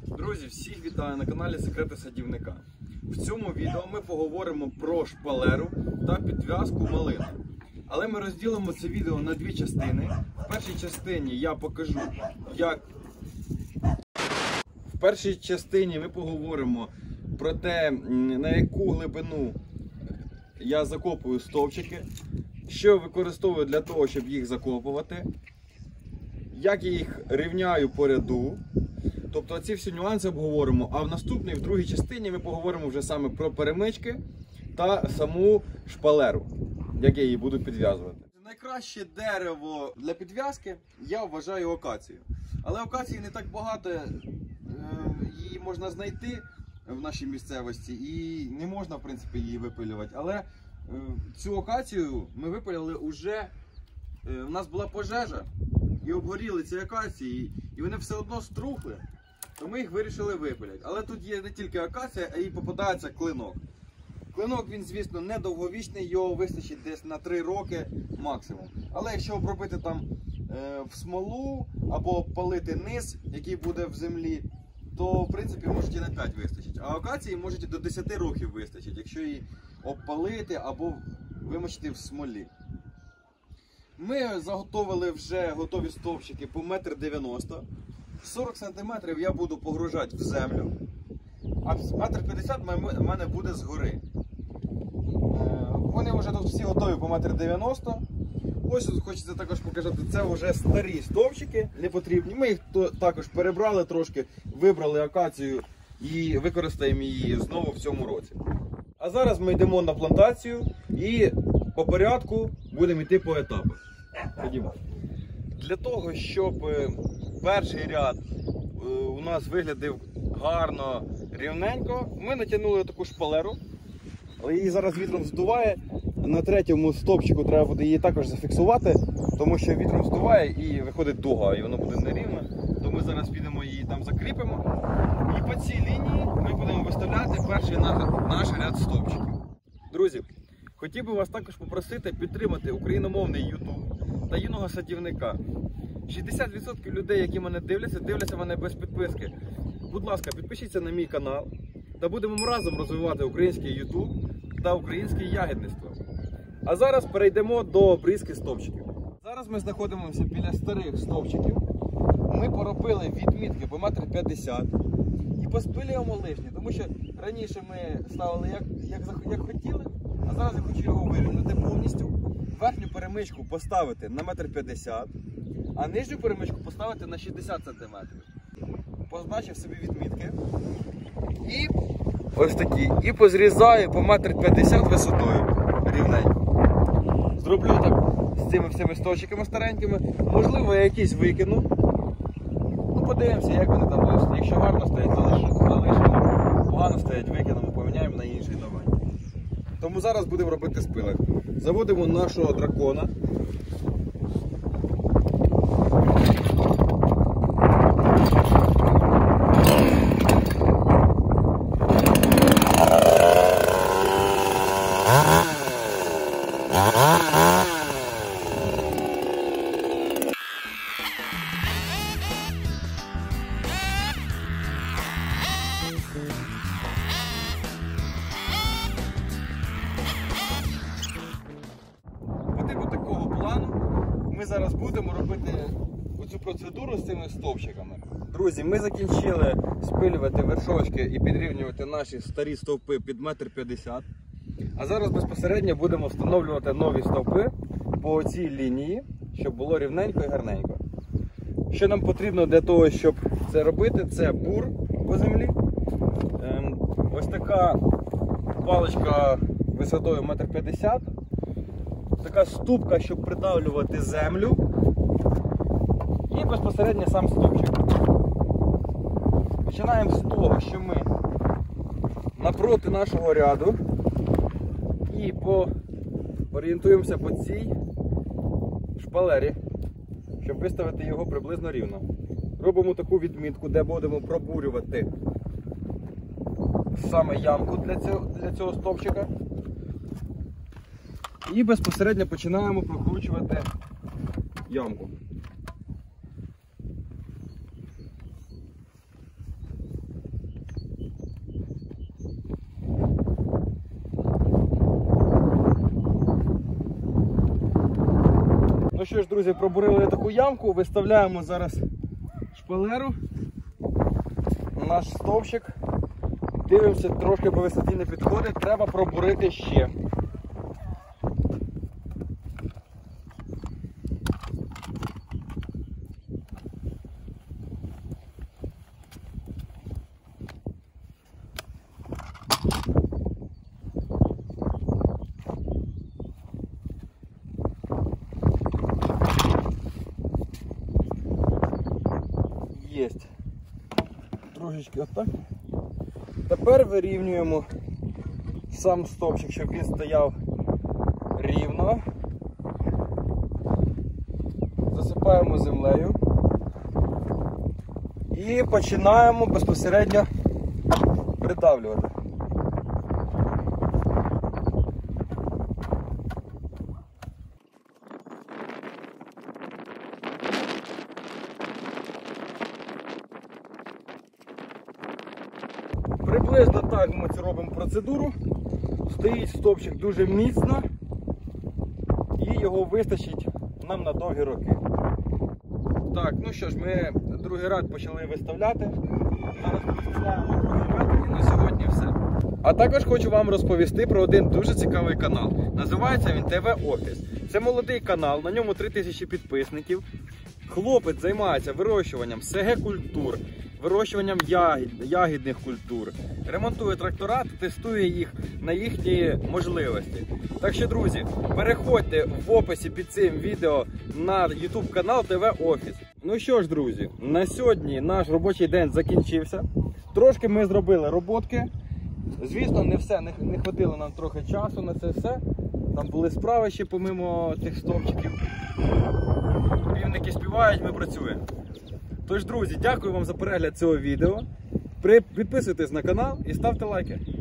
Друзі, всіх вітаю на каналі Секрети садівника. В цьому відео ми поговоримо про шпалеру та підв'язку малини. Але ми розділимо це відео на дві частини. В першій частині я покажу, В першій частині ми поговоримо про те, на яку глибину я закопую стовпчики, що використовую для того, щоб їх закопувати, як я їх рівняю по ряду. Тобто ці всі нюанси обговоримо, а в наступній, в другій частині ми поговоримо вже саме про перемички та саму шпалеру, як я її буду підв'язувати. Найкраще дерево для підв'язки я вважаю акацію. Але акації не так багато, її можна знайти в нашій місцевості і не можна в принципі її випилювати. Але цю акацію ми випилили уже, у нас була пожежа і обгоріли ці акації, і вони все одно струхли. То ми їх вирішили випиляти. Але тут є не тільки акація, а й попадається клинок. Клинок, він, звісно, не довговічний, його вистачить десь на 3 роки максимум. Але якщо обробити там в смолу або палити низ, який буде в землі, то в принципі може і на 5 вистачить. А акації може і до 10 років вистачить, якщо її обпалити або вимочити в смолі. Ми заготовили вже готові стовпчики по 1,90 м. 40 см я буду погружати в землю, а 1,50 м в мене буде згори. Вони вже тут всі готові по 1,90 м. Ось тут хочеться також показати, це вже старі стовпчики, не потрібні. Ми їх також перебрали трошки, вибрали акацію і використаємо її знову в цьому році. А зараз ми йдемо на плантацію і по порядку будемо йти по етапах. Ходімо. Для того, щоб перший ряд у нас виглядав гарно, рівненько, ми натягнули таку шпалеру, але її зараз вітром здуває. На третьому стовпчику треба буде її також зафіксувати, тому що вітром здуває і виходить дуга, і воно буде нерівно. То ми зараз підемо її там закріпимо. І по цій лінії ми будемо виставляти перший наш ряд стовпчиків. Друзі, хотів би вас також попросити підтримати україномовний YouTube та юного садівника. 60% людей, які мене дивляться мене без підписки. Будь ласка, підпишіться на мій канал та будемо разом розвивати український YouTube та українське ягідництво. А зараз перейдемо до обрізки стовпчиків. Зараз ми знаходимося біля старих стовпчиків. Ми поробили відмітки по 1,50 м і поспилюємо лишні, тому що раніше ми ставили як хотіли, а зараз я хочу його вирівняти повністю. Верхню перемичку поставити на 1,50 м, а нижню перемичку поставити на 60 см. Позначив собі відмітки. І ось такі. І позрізаю по 1,50 м висотою рівненько. Зроблю так з цими всіми стовпчиками старенькими. Можливо, я якісь викину. Ну, подивимося, як вони там будуть. Якщо гарно стоять, залишимо. Погано стоять, викинемо, поміняємо на інший новий. Тому зараз будемо робити спилок. Заводимо нашого дракона. Такого плану ми зараз будемо робити оцю процедуру з цими стовпчиками. Друзі, ми закінчили спилювати вершочки і підрівнювати наші старі стовпи під 1,50 м. А зараз безпосередньо будемо встановлювати нові стовпи по цій лінії, щоб було рівненько і гарненько. Що нам потрібно для того, щоб це робити, це бур по землі. Ось така паличка висотою 1,50 м. Така ступка, щоб придавлювати землю, і безпосередньо сам стовпчик. Починаємо з того, що ми напроти нашого ряду і орієнтуємося по цій шпалері, щоб виставити його приблизно рівно. Робимо таку відмітку, де будемо пробурювати саме ямку для цього стовпчика. І безпосередньо починаємо прокручувати ямку. що ж, друзі, пробурили таку ямку, виставляємо зараз шпалеру, наш стовпчик. Дивимося, трошки по висоті не підходить, треба пробурити ще. Єсть. Трошечки отак. Тепер вирівнюємо сам стовпчик, щоб він стояв рівно. Засипаємо землею і починаємо безпосередньо придавлювати. Приблизно так ми це робимо процедуру. Стоїть стовпчик дуже міцно і його вистачить нам на довгі роки. Так, ну що ж, ми другий ряд почали виставляти. Зараз виставляємо другий ряд і на сьогодні все. А також хочу вам розповісти про один дуже цікавий канал. Називається він ТВ Офіс. Це молодий канал, на ньому 3000 підписників. Хлопець займається вирощуванням СГ-культур, вирощуванням ягідних культур, ремонтує трактора та тестує їх на їхні можливості. Так що, друзі, переходьте в описі під цим відео на YouTube канал ТВ Офіс. Ну що ж, друзі, на сьогодні наш робочий день закінчився. Трошки ми зробили роботки. Звісно, не все, не хватило нам трохи часу на це все. Там були справи ще помимо тих стовпчиків. Півники співають, ми працюємо. Тож, друзі, дякую вам за перегляд цього відео. Підписуйтесь на канал і ставте лайки.